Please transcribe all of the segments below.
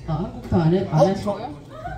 한국도 안 하시고요?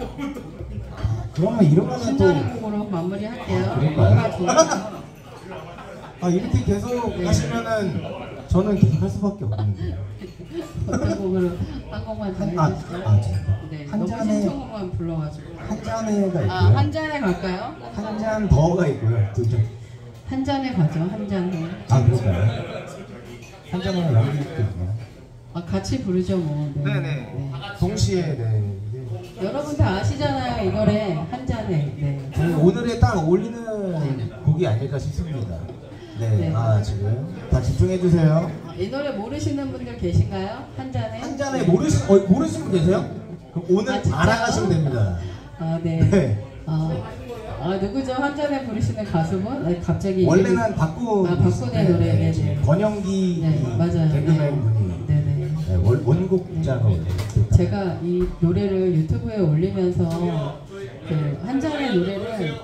그러면 이런 거는 또 신나는 곡으로 마무리할게요. 그럴까요? 이렇게 계속 네. 하시면은 저는 계속 할 수밖에 없는데. 어떤 곡으로 한 곡만 더 해주시죠. 네, 한 너무 잔에 신청곡만 불러가지고. 한 잔에가 있고요. 한 잔에 갈까요? 한 잔 더가 있고요. 두 잔. 한 잔에 가죠. 한 잔에. 그렇습니다. 한 잔에 연기 있거든요. 같이 부르죠 뭐. 네네. 네. 동시에 네. 여러분 다 아시잖아요 이 노래 한 잔에. 네. 오늘에 딱 어울리는 곡이 아닐까 싶습니다. 네. 네. 지금 다 집중해 주세요. 이 노래 모르시는 분들 계신가요? 한 잔에? 한 잔에 모르시는 분 계세요? 그럼 오늘 진짜요? 알아가시면 됩니다. 네. 네. 누구죠? 한 잔에 부르시는 가수분? 갑자기 원래는 박군의 노래. 네네. 권영기 맞아요. 개그맨 분이 네네. 원곡자가 제가 이 노래를 유튜브에 올리면서 한 잔의 노래를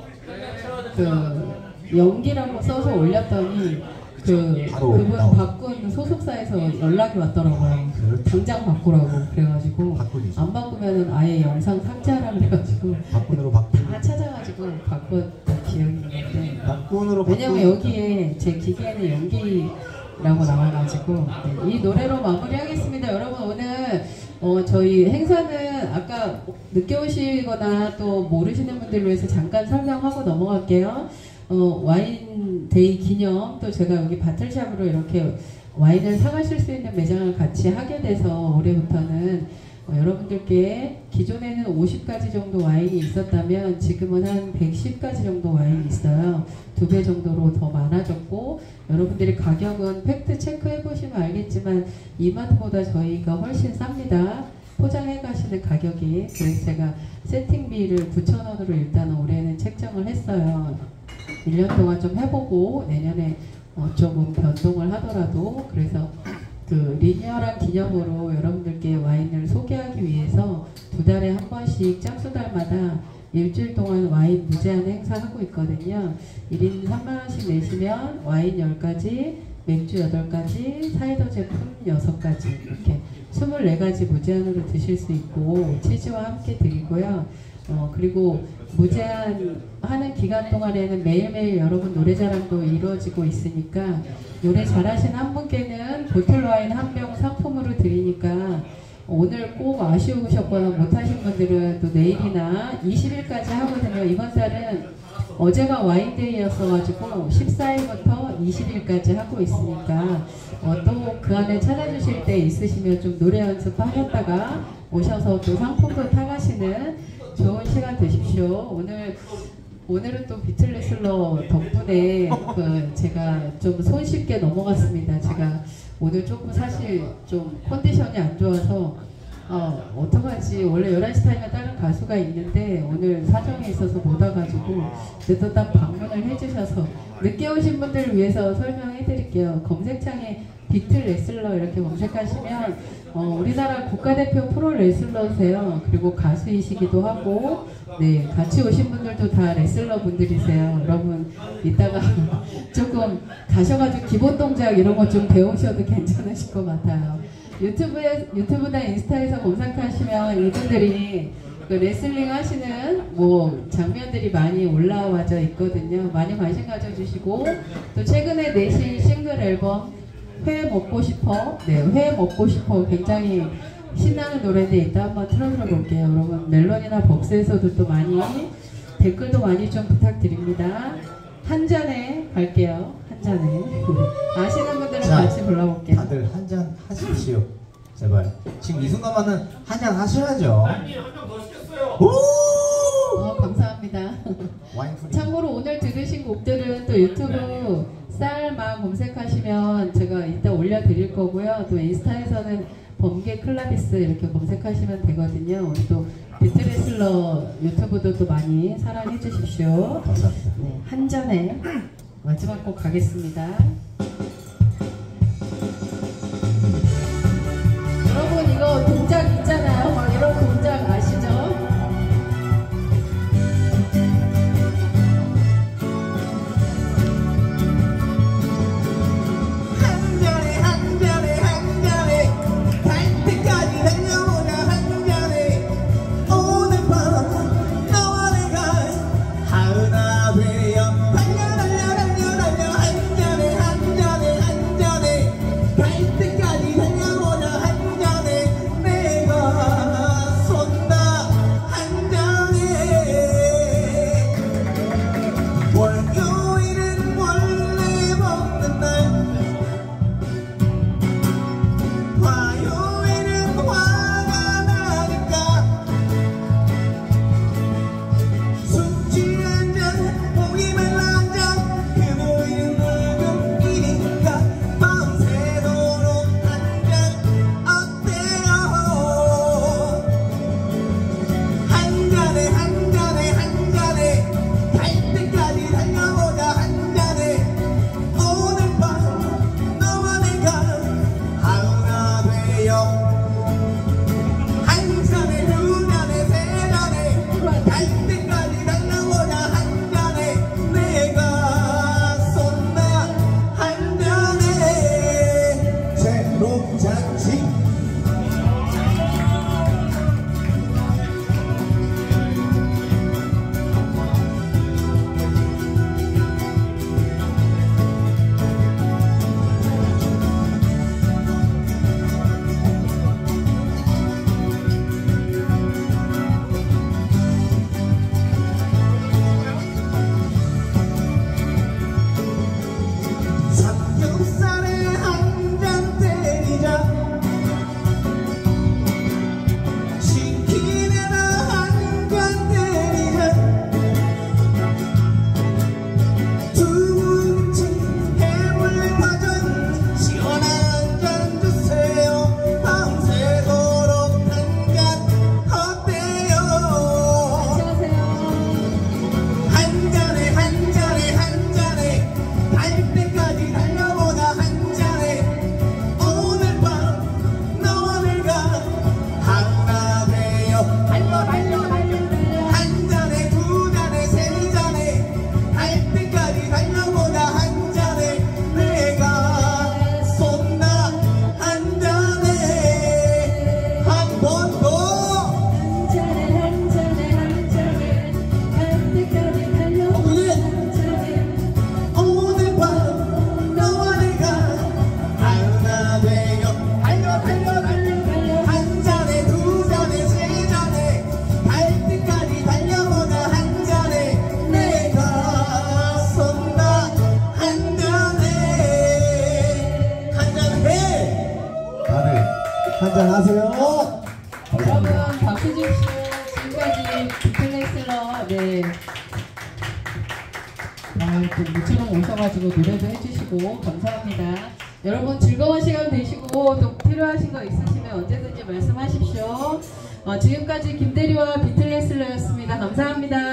연기라고 써서 올렸더니 그분 바꾼 소속사에서 연락이 왔더라고요. 당장 바꾸라고 그래가지고 안 바꾸면은 아예 영상 삭제하라 그래가지고 박군으로 다 찾아가지고 바꿨던 기억이 있는데 왜냐면 여기에 제 기계에는 연기라고 나와가지고 이 노래로 마무리하겠습니다. 여러분 오늘 저희 행사는 아까 늦게 오시거나 또 모르시는 분들을 위해서 잠깐 설명하고 넘어갈게요. 와인데이 기념 또 제가 여기 바틀샵으로 이렇게 와인을 사가실 수 있는 매장을 같이 하게 돼서 올해부터는 여러분들께 기존에는 50가지 정도 와인이 있었다면 지금은 한 110가지 정도 와인이 있어요. 2배 정도로 더 많아졌고 여러분들이 가격은 팩트 체크해 보시면 알겠지만 이마트보다 저희가 훨씬 쌉니다. 포장해 가시는 가격이. 그래서 제가 세팅비를 9,000원으로 일단 올해는 책정을 했어요. 1년 동안 좀 해보고 내년에 조금 변동을 하더라도 그래서 리니어란 기념으로 여러분들께 와인을 소개하기 위해서 2달에 한 번씩 짝수달마다 일주일 동안 와인 무제한 행사하고 있거든요. 1인 3만원씩 내시면 와인 10가지, 맥주 8가지, 사이다 제품 6가지 이렇게 24가지 무제한으로 드실 수 있고 치즈와 함께 드리고요. 그리고 무제한 하는 기간 동안에는 매일매일 여러분 노래자랑도 이루어지고 있으니까 노래 잘하신 한 분께는 보틀 와인 한 병 상품으로 드리니까 오늘 꼭 아쉬우셨거나 못하신 분들은 또 내일이나 20일까지 하거든요. 이번 달은 어제가 와인데이였어가지고 14일부터 20일까지 하고 있으니까 또 그 안에 찾아주실 때 있으시면 좀 노래 연습하셨다가 오셔서 또 상품도 타가시는 좋은 시간 되십시오. 오늘은 또 비틀레슬러 덕분에 제가 좀 손쉽게 넘어갔습니다. 제가 오늘 조금 사실 좀 컨디션이 안 좋아서 어떡하지 원래 11시 타임에 다른 가수가 있는데 오늘 사정이 있어서 못 와가지고 그래도 딱 방문을 해주셔서 늦게 오신 분들을 위해서 설명해 드릴게요. 검색창에 비틀 레슬러 이렇게 검색하시면 우리나라 국가대표 프로 레슬러세요. 그리고 가수이시기도 하고 네 같이 오신 분들도 다 레슬러 분들이세요. 여러분 이따가 조금 가셔가지고 기본 동작 이런 거 좀 배우셔도 괜찮으실 것 같아요. 유튜브나 인스타에서 검색하시면 이분들이 레슬링 하시는 장면들이 많이 올라와져 있거든요. 많이 관심 가져주시고 또 최근에 내신 싱글 앨범 회 먹고 싶어. 네, 회 먹고 싶어. 굉장히 신나는 노래인데 이따 한번 틀어드려 볼게요. 여러분 멜론이나 벅스에서도 또 많이 댓글도 많이 좀 부탁드립니다. 한 잔에 갈게요. 한 잔에. 아시는 분들은 같이 불러볼게요. 다들 한 잔 하십시오. 제발. 지금 이 순간만은 한 잔 하셔야죠. 아니 한 명 더 시켰어요. 감사합니다. 참고로 오늘 들으신 곡들은 또 유튜브 쌀만 검색하시면 제가 이따 올려드릴 거고요. 또 인스타에서는 범계 클라비스 이렇게 검색하시면 되거든요. 우리 또 비트레슬러 유튜브도 또 많이 사랑해 주십시오. 감사합니다. 네, 한 잔에 마지막 곡 가겠습니다. 여러분 이거 동작 있잖아요. 막 이런 동작 아시죠? 한 잔에 달 때까지 달려보자 한 잔에 안녕하세요. 여러분 박수 주십시오. 지금까지 비틀레슬러 네. 또 모처럼 오셔가지고 노래도 해주시고 감사합니다. 여러분 즐거운 시간 되시고 또 필요하신 거 있으시면 언제든지 말씀하십시오. 지금까지 김대리와 비틀레슬러였습니다. 감사합니다.